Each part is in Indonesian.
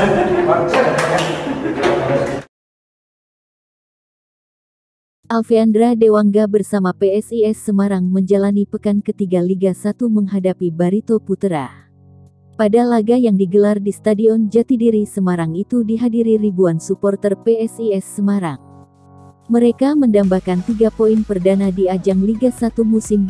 Alveandra Dewangga bersama PSIS Semarang menjalani pekan ketiga Liga 1 menghadapi Barito Putra. Pada laga yang digelar di Stadion Jatidiri Semarang itu dihadiri ribuan supporter PSIS Semarang. Mereka mendambakan 3 poin perdana di ajang Liga 1 musim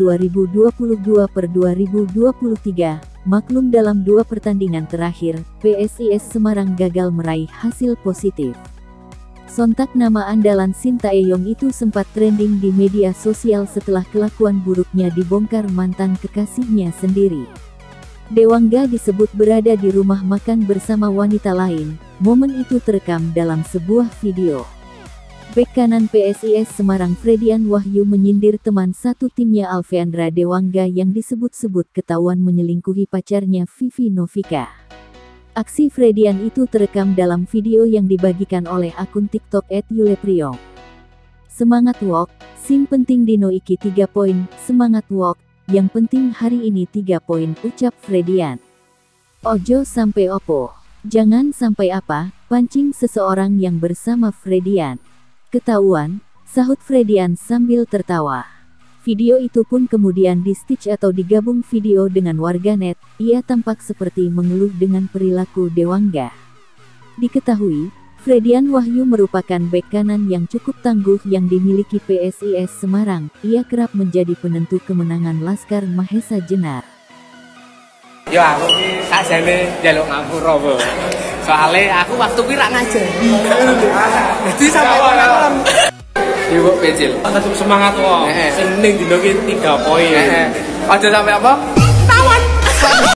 2022/2023. Maklum dalam 2 pertandingan terakhir, PSIS Semarang gagal meraih hasil positif. Sontak nama andalan Sintayong itu sempat trending di media sosial setelah kelakuan buruknya dibongkar mantan kekasihnya sendiri. Dewangga disebut berada di rumah makan bersama wanita lain. Momen itu terekam dalam sebuah video. Bek kanan PSIS Semarang Fredian Wahyu menyindir teman satu timnya Alveandra Dewangga yang disebut-sebut ketahuan menyelingkuhi pacarnya Vivi Novika. Aksi Fredian itu terekam dalam video yang dibagikan oleh akun TikTok @yulepriong. Semangat wok, sing penting dino iki 3 poin, semangat wok, yang penting hari ini 3 poin, ucap Fredian. Ojo sampai opo, jangan sampai apa, pancing seseorang yang bersama Fredian. Ketahuan, sahut Fredian sambil tertawa. Video itu pun kemudian di-stitch atau digabung video dengan warganet. Ia tampak seperti mengeluh dengan perilaku Dewangga. Diketahui, Fredian Wahyu merupakan bek kanan yang cukup tangguh yang dimiliki PSIS Semarang. Ia kerap menjadi penentu kemenangan Laskar Mahesa Jenar. Yo aku ki sakjane njaluk ngapura, Bu. Soale aku waktu ki ra ngajari. Dadi sampe malam. Ibu Pecil. Tetep semangat wong. Sing ning dino ki 3 poin. Aja sampe apa?